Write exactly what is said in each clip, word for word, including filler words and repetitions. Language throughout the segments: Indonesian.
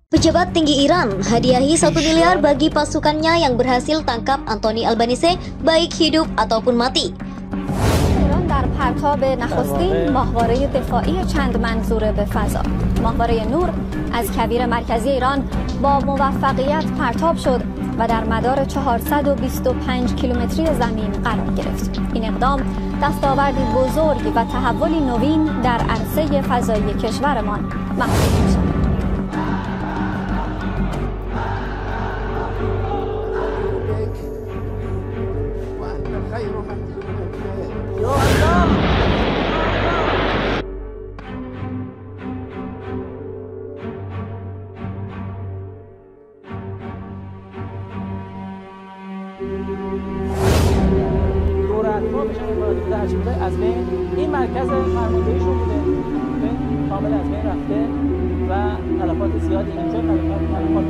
Pejabat tinggi Iran hadiahi satu miliar bagi pasukannya yang berhasil tangkap Anthony Albanese, baik hidup ataupun mati. ایران در پرتاب نخستین ماهواره دفاعی چند منظوره به فضا. ماهواره نور از کویر مرکزی ایران با موفقیت پرتاب شد و در مدار چهارصد و بیست و پنج کیلومتری زمین قرار گرفت. این اقدام دستاوردی بزرگ و تحولی نوین در عرصه فضایی کشورمان محسوب می‌شود. دولت‌ها بشن امارات در چیزای از بین این مرکز فرماندهیشون بوده کامل از بین رفته و تلفات زیادی اینجا تلفات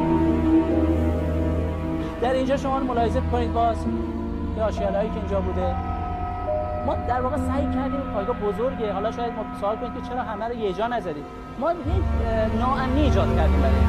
در اینجا شما ملاحظه کنید باز این آشیانه‌ای که اینجا بوده ما در واقع سعی کردیم پایگاه بزرگه حالا شاید ما سوال کنید که چرا همه رو یه جا نزدید ما یک ناامنی ایجاد کردیم برای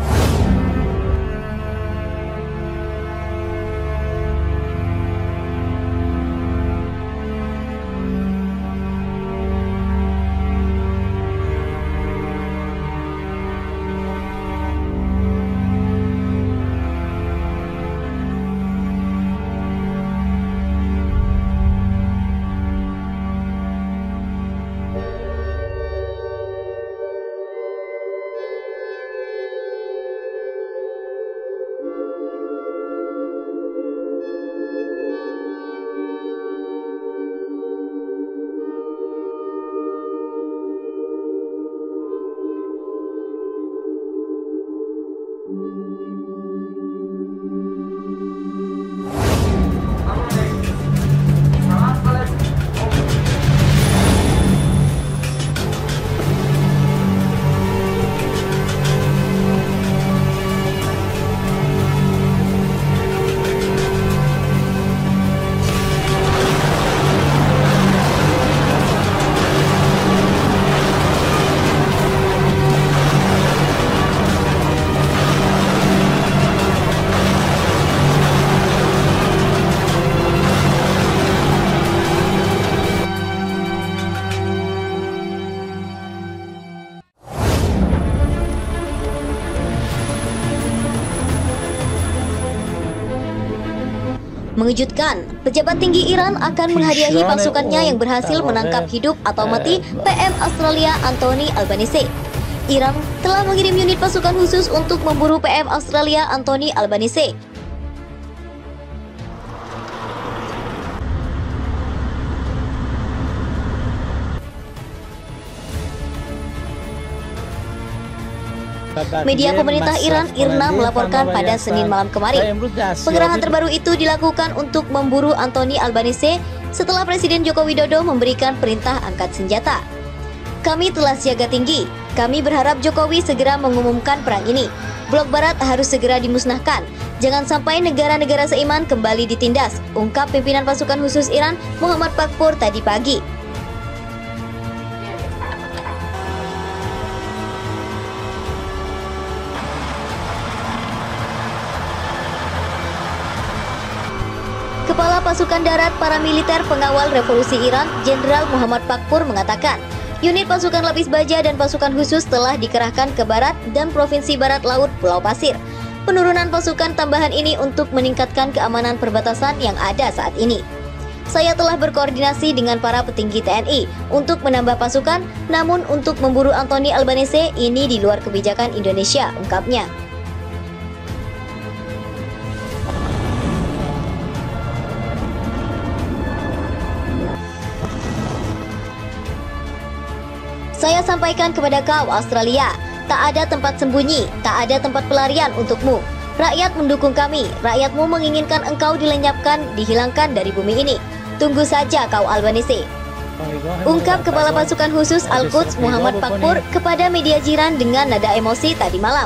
Mengejutkan, pejabat tinggi Iran akan menghadiahi pasukannya yang berhasil menangkap hidup atau mati P M Australia Anthony Albanese. Iran telah mengirim unit pasukan khusus untuk memburu P M Australia Anthony Albanese. Media pemerintah Iran IRNA melaporkan pada Senin malam kemarin, pengerahan terbaru itu dilakukan untuk memburu Anthony Albanese setelah Presiden Joko Widodo memberikan perintah angkat senjata. Kami telah siaga tinggi, kami berharap Jokowi segera mengumumkan perang ini. Blok Barat harus segera dimusnahkan, jangan sampai negara-negara seiman kembali ditindas, ungkap pimpinan pasukan khusus Iran Muhammad Pakpor tadi pagi. Kepala Pasukan Darat Paramiliter Pengawal Revolusi Iran, Jenderal Muhammad Pakpor mengatakan, unit pasukan lapis baja dan pasukan khusus telah dikerahkan ke barat dan provinsi barat laut Pulau Pasir. Penurunan pasukan tambahan ini untuk meningkatkan keamanan perbatasan yang ada saat ini. Saya telah berkoordinasi dengan para petinggi T N I untuk menambah pasukan, namun untuk memburu Anthony Albanese ini di luar kebijakan Indonesia, ungkapnya. Saya sampaikan kepada kau Australia, tak ada tempat sembunyi, tak ada tempat pelarian untukmu. Rakyat mendukung kami, rakyatmu menginginkan engkau dilenyapkan, dihilangkan dari bumi ini. Tunggu saja kau Albanese. Ungkap Kepala Pasukan Khusus Al-Quds Muhammad Pakpor kepada media jiran dengan nada emosi tadi malam.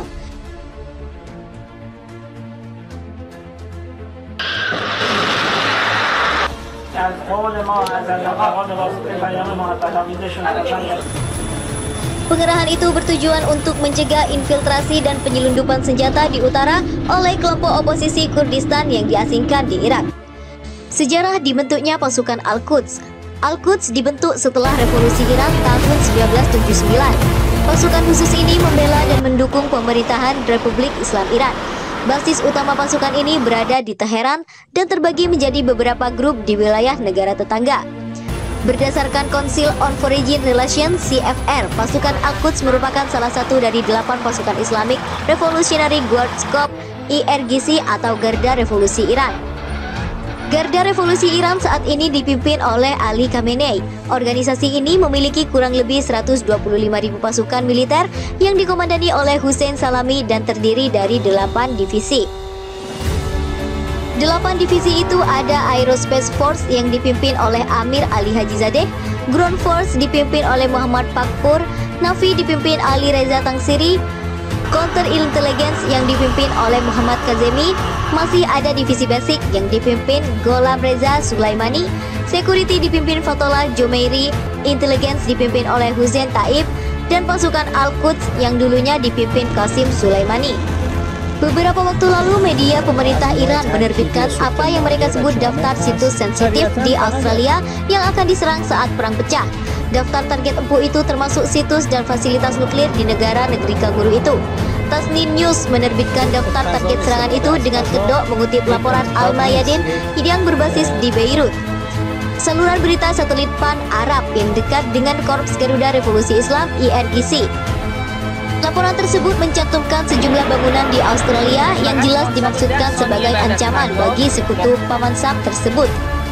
از قول ما از مقال واسطه بیان محمد آمیزشون Pengerahan itu bertujuan untuk mencegah infiltrasi dan penyelundupan senjata di utara oleh kelompok oposisi Kurdistan yang diasingkan di Irak. Sejarah dibentuknya pasukan Al-Quds. Al-Quds dibentuk setelah revolusi Irak tahun seribu sembilan ratus tujuh puluh sembilan. Pasukan khusus ini membela dan mendukung pemerintahan Republik Islam Iran. Basis utama pasukan ini berada di Teheran dan terbagi menjadi beberapa grup di wilayah negara tetangga. Berdasarkan Council on Foreign Relations C F R, pasukan Al-Quds merupakan salah satu dari delapan pasukan Islamic Revolutionary Guards Corps I R G C atau Garda Revolusi Iran. Garda Revolusi Iran saat ini dipimpin oleh Ali Khamenei. Organisasi ini memiliki kurang lebih seratus dua puluh lima ribu pasukan militer yang dikomandani oleh Hussein Salami dan terdiri dari delapan divisi. Delapan divisi itu ada Aerospace Force yang dipimpin oleh Amir Ali Hajizadeh, Ground Force dipimpin oleh Muhammad Pakpur, Navy dipimpin Ali Reza Tangsiri, Counter Intelligence yang dipimpin oleh Muhammad Kazemi, masih ada divisi basic yang dipimpin Gholam Reza Sulaimani, Security dipimpin Fatollah Jomeiri, Intelligence dipimpin oleh Hussein Taib, dan pasukan Al-Quds yang dulunya dipimpin Qasim Sulaimani. Beberapa waktu lalu media pemerintah Iran menerbitkan apa yang mereka sebut daftar situs sensitif di Australia yang akan diserang saat perang pecah. Daftar target empuk itu termasuk situs dan fasilitas nuklir di negara negeri kanguru itu. Tasnim News menerbitkan daftar target serangan itu dengan kedok mengutip laporan Al-Mayadin yang berbasis di Beirut. Saluran berita satelit Pan Arab yang dekat dengan Korps Garuda Revolusi Islam I R G C. Laporan tersebut mencantumkan sejumlah bangunan di Australia yang jelas dimaksudkan sebagai ancaman bagi sekutu Paman Sam tersebut.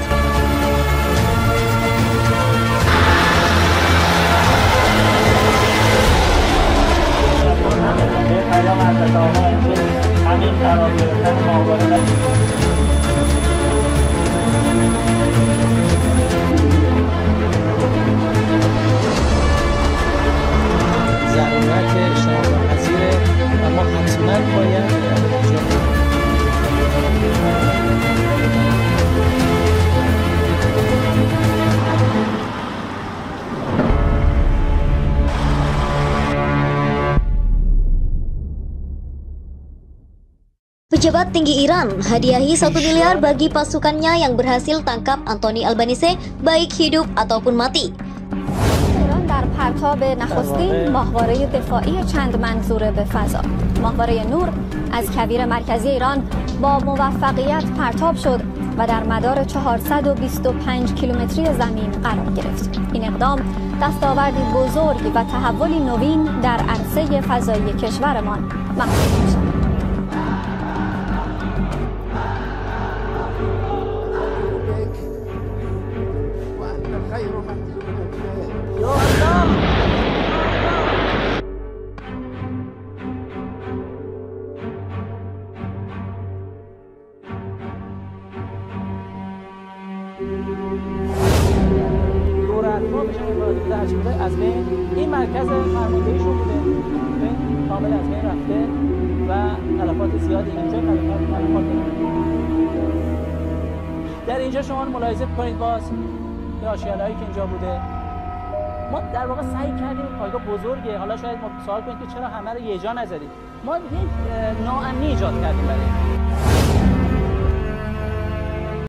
ضرورت اشتراک پذیره و ما حتما باید Pejabat tinggi Iran hadiahi satu miliar bagi pasukannya yang berhasil tangkap Anthony Albanese baik hidup ataupun mati. در پرتاب نخستین ماهواره دفاعی چند منظوره به فضا، ماهواره نور از کویر مرکزی ایران با موفقیت پرتاب شد و در مدار چهارصد و بیست و پنج کیلومتری زمین قرار گرفت. این اقدام دستاوردی بزرگ و تحولی نوین در عرصه فضایی کشورمان محسوب می‌شود. دولت‌ها بهشون افاده بوده هرچی بوده از بین این مرکز فرماندهیشون بوده این کامل از بین رفته و تلفات زیادی اینجا تلفات تلفات در اینجا شما ملاحظه کنید باز این آشیانه‌هایی که اینجا بوده ما در واقع سعی کردیم پایگاه بزرگه حالا شاید ما سوال کنید که چرا همه رو یه جا نزدید ما یک ناامنی ایجاد کردیم برای